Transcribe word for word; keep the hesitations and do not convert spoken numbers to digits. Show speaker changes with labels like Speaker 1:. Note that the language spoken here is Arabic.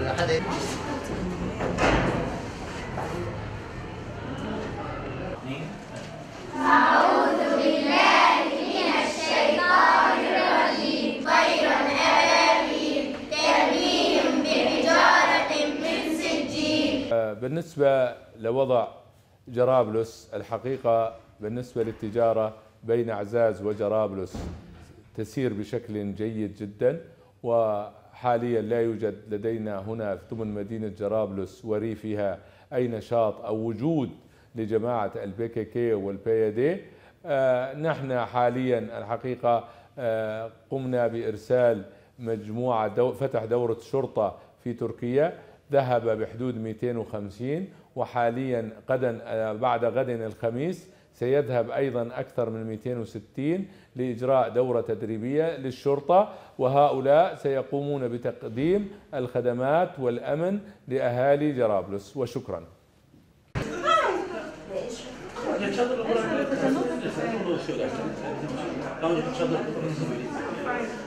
Speaker 1: أعوذ بالله من الشيطان الرجيم. طير أبابيل ترميهم بحجارة من سجيل.
Speaker 2: بالنسبة لوضع جرابلس، الحقيقة بالنسبة للتجارة بين أعزاز وجرابلس تسير بشكل جيد جدا، وحاليا لا يوجد لدينا هنا ضمن مدينة جرابلس وريفها أي نشاط أو وجود لجماعة البي كي كي والبي دي. آه نحن حاليا الحقيقة آه قمنا بإرسال مجموعة دو فتح دورة شرطة في تركيا، ذهب بحدود مئتين وخمسين، وحاليا غدا آه بعد غد الخميس سيذهب أيضا أكثر من مئتين وستين لإجراء دورة تدريبية للشرطة، وهؤلاء سيقومون بتقديم الخدمات والأمن لأهالي جرابلس. وشكرا.
Speaker 3: Çadırı bırakın. Daha önce çadır